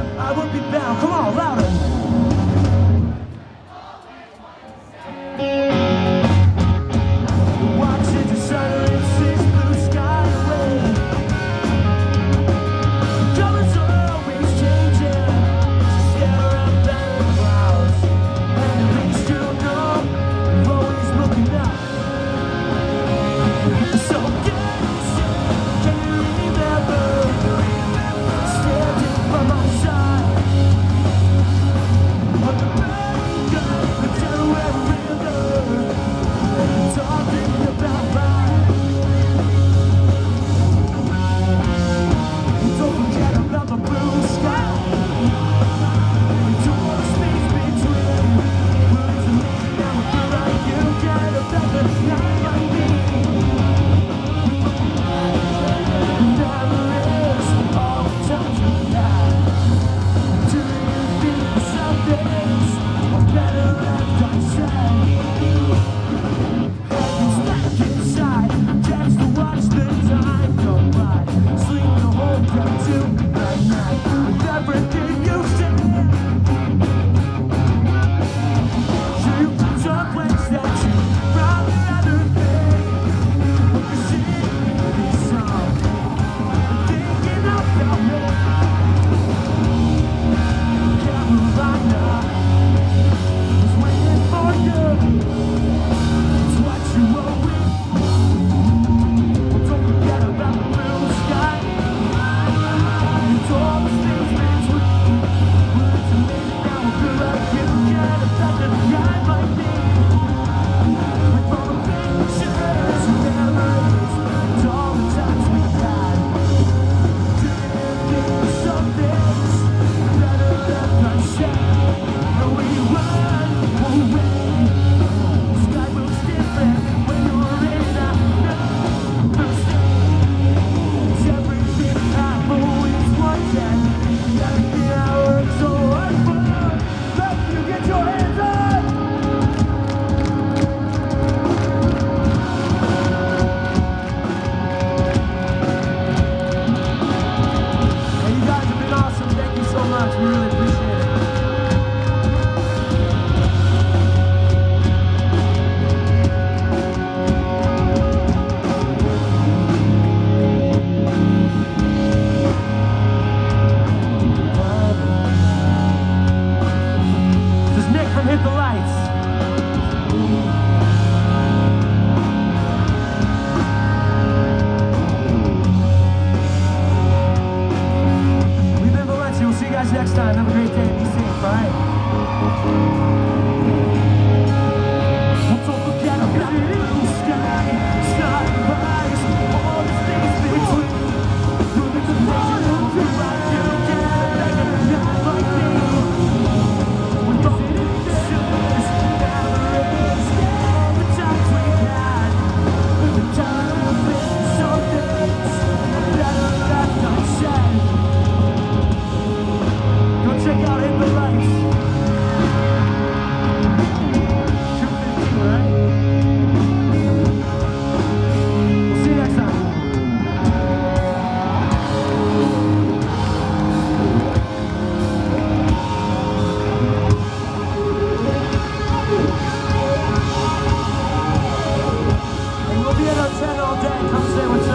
I would be bound. Come on, louder. Watching the silences, blue sky away. Colors are always changing. Stare up at the clouds, and at least you know you're always looking up. So can you remember standing by my side on the bank of the Delaware River, talking about life? Don't forget about the blue sky. Don't want to space between words and me. Now I feel like you get about the night like me. Memories of all the times we had. Do you think some things are better left unsaid? Heaven's back inside, chance to watch the time go by. Sleep the whole day to that night with everything you said. So you put some place that you probably rather be. But you see me some thinking about me. Carolina is waiting for you. It's what you owe me. Don't forget about the blue sky. It's all the things between words and me. Now I feel like you get about the guy like me. With all the pictures and memories and all the times we had. Do you think some things better left unsaid? And when you run away, the sky moves different when you're in that first it's everything I've always wanted. Everything I worked so hard for. Let you get your hands up. Hey, you guys have been awesome. Thank you so much. We really appreciate it. This is Nick from Hit the Lights. We've been Valencia. We'll see you guys next time. Have a great day. Be safe, all right? Don't forget about the blue sky, sunrise, all the things between. Moving to places that feel like you get back in a night like me. With all the pictures, memories, all the times we had. The time will be some things better left unsaid. Go check out Hit the Lights. 2:15, right? We'll see you next time. And we'll be at our 10 all day. Come stay with us.